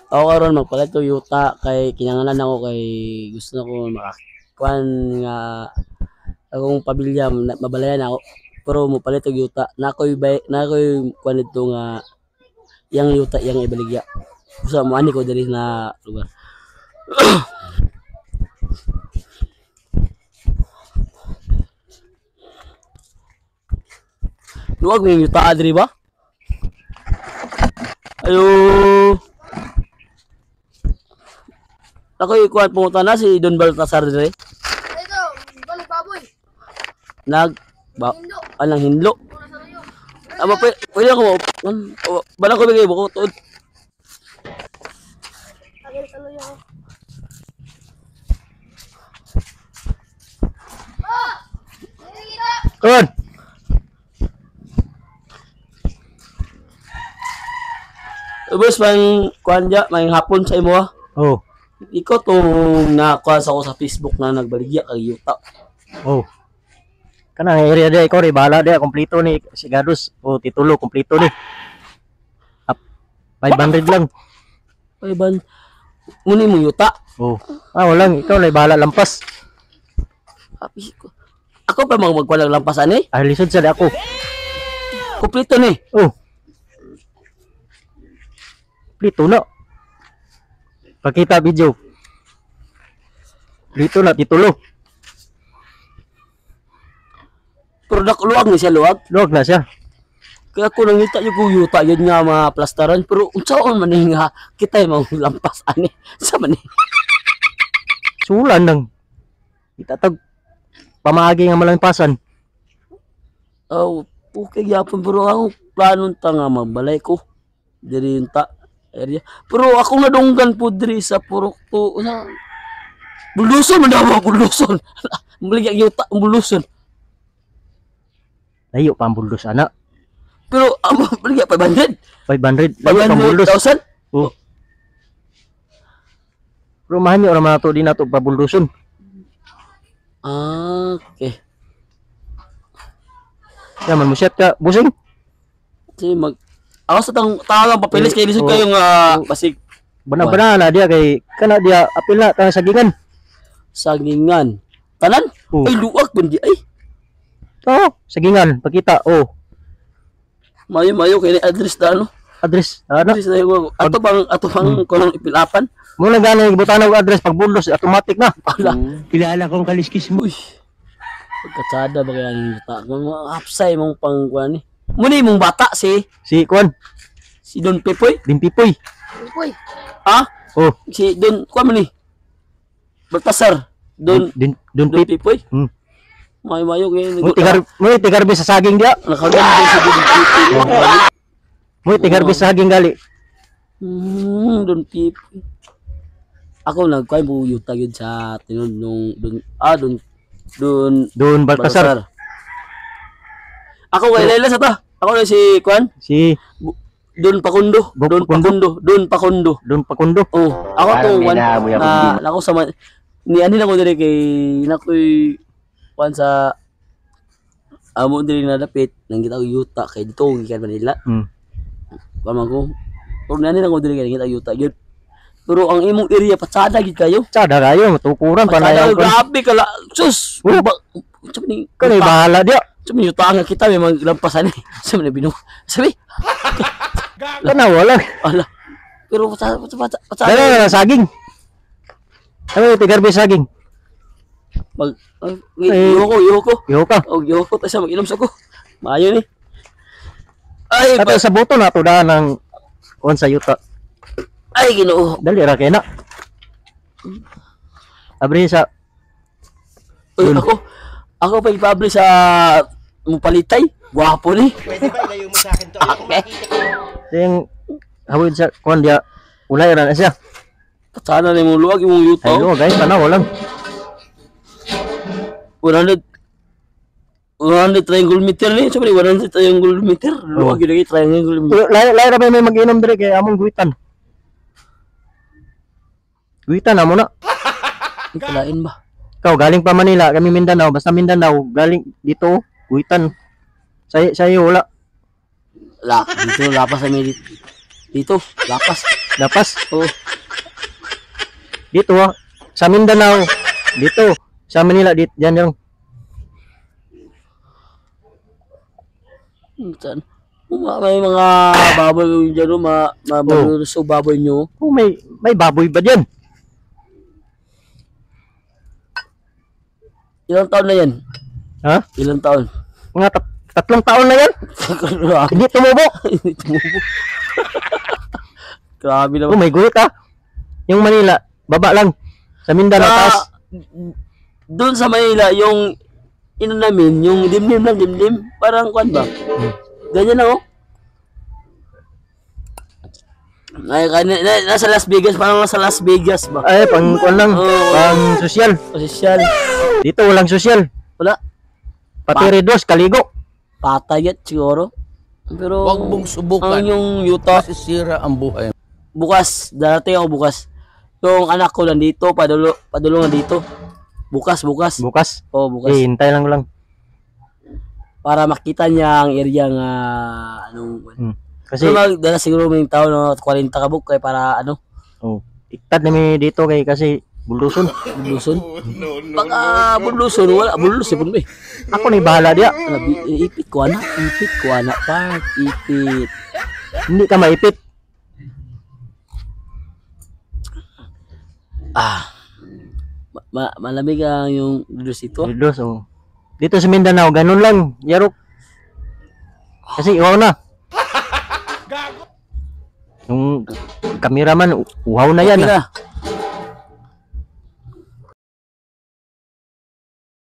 Ako karon magpalit ko yuta kay kinahanglan ako kay gusto na ko makakuan nga akong pamilya mabalayan ako. Pero mo palit og yuta na ko'y kuan dito nga yang yuta yang ibaligya. Usa mo ani ko diri na lugar. Luwag mo yung yuta diri ba? Ayo. Ako'y kuan pumunta na si Don Baltasar diri. Ito, balik baboy. Nag ba Hindo. anang hinlo. Muna sa layo. Aba pwede ako bala ko bigay buko tuod. Agad sa layo. Ah! Hindi kita. Kun. Ubos man kuan ja may hapon sa imo ah. Oh. Ikaw tong nakuha sa ko sa Facebook na nagbaligya kay yuta. Oh. Kanang area dia ikaw ri bahala dia kompleto ni sigados o titulo kompleto ni. 500 lang. Ay ban muni mo yuta. Oh. Walang ikaw na bahala lampas. Api ko. Ako pa magkuha ng lampasan eh. Ah, lisod sa ako. Kumpleto ni. Oh. Kompleto na. Pakita video. Dito na titulo. Pero luwag ni siya luwag. Luwag na siya. Kaya ako nangita yung yuta yun nga mga plastaran pero unsaon man ni nga kita yung mga lampas ani sa man ni. Sulan nang itatag pamagi nga malampasan. Oh, okay gyapon pero ako planon ta nga magbalay ko diri ta area. Pero ako nadunggan po diri sa purok to na buluson man daw buluson. Maligya yuta buluson. Layo pa ang buldos ana. Pero maligya 500. 500 layo pa ang buldos. 500,000. Oh. Rumahan niyo ra to din nato pabulduson. Okay. Yaman mo set ka busing. Sige ako sa tangang papilis kay lisod kayo nga basig Bana-bana na dia kay kana dia apil na tang sagingan. sagingan. Tanan? Oh. Ay luwag pun di ay. Oh, sagingan pakita. Oh, Mayo-mayo kay ni address na ano. address. Ana. Address na yung ato pang kunang ipilapan. Mo lang gani gibutan og address pag buldos automatic na. Ala. Kilala kong kaliskis mo. Uy. Pagkatsada ba kaya ng yuta? Mga hapsay mong pang kuha ni. Muna mong bata Si Kwan, si Don Pepoy. Limpipoy. Uy. Ha? Oh, Si Don, kuha mo ni. Baltasar. Don Don Pip. Pepoy. Hmm. Mayo-mayo kaya Mo tigarbi sa saging dia. nakaganda si Don Pepoy. Mo tigarbi sa saging gali. Don Pepoy. Ako nagkuha mo yuta yun sa tinod nung Don Don Baltasar. Ako kay Lela sa ta. Ako na si Kwan. Si Don Pakundo. Don Pakundo. Don Pakundo. Don Pakundo. Oh, ako to one na ako sa ni ani na ko dire kay nakoy kwan sa amo dire na dapit nang kita og yuta kay dito gikan Manila. Kwan man ko. Pero nani na ko dire kay kita yuta gyud. Pero ang imong area patsada gid kayo. Sada kayo matukuran pa Patsada na. grabe ka la. Sus. Sabi ni Kani bahala dia. sabi ni yuta nga kita may maglampasan ni. Sabi ni binu. Sabi. Kana wala. Ala. Pero patsada Dala na saging. Ano tigarbi sa saging? mag yoko. Yo ka. Og yoko ta sa mag-inom sa ko. Maayo ni. Ay, Ato sa boto na to da ng on sa yuta. ay Ginoo. Dali ra kay na. Abri sa Uy, ako pa i-publish sa Mupalitay. Gwapo ni. Pwede ba ilayo mo sa akin to? Okay. yung hawid sa kon dia ulay ra na siya. Sana na mong luwag yung yuto. Ay guys, tanaw lang. 100 triangle meter ni. Sabi 100 triangle meter. Luwag yun lagi triangle meter. Lay ra may mag-inom dire kay among guitan. Guitan amo na. Kalain ba? Ikaw galing pa Manila, kami Mindanao, basta Mindanao, galing dito, guitan. Sayo wala. Dito lapas sa dito. Lapas. Lapas. Oh, Dito sa Mindanao. Dito sa Manila dito diyan yung saan? May mga baboy yung dyan, no? So baboy nyo. oh, may baboy ba diyan? Ilang taon na yan? Ha? Ilang taon? Mga 3 taon na yan. Hindi tumubo. Tumubo. Grabe Oh, naman. may guhit ah. Yung Manila, baba lang. Sa Mindanao taas. Doon sa Manila, yung ino namin, yung dimdim lang, dimdim. Parang kwan ba? Ganyan lang, oh. Nasa Las Vegas, parang nasa Las Vegas ba? Ay, pang kuan lang, pang sosyal. Sosyal. Dito walang sosyal. Wala. Pati redos, kaligo. Patay yan siguro. Pero, Huwag mong subukan. ang yung Utah, Masisira ang buhay. bukas, darating ako bukas. Yung anak ko nandito, padulo nandito. Bukas. Bukas. Oh, bukas. Eh, hintay lang lang. Para makita niya ang area nga, anong, Kasi, Kasi magdala siguro may tao no 40 kabuk kay para ano, oh, iktad nami dito kay kasi buluson. buluson. Baka buluson wala buluson pun be. Ako ni bahala dia. Ipit ko anak pa, ipit. Hindi ka maipit. Malamig ang yung dulus ito. Redos, oh. Dito sa Mindanao, ganun lang. Yarok. Kasi iwaw na. Yung cameraman, uhaw na yan. Okay Ah. na.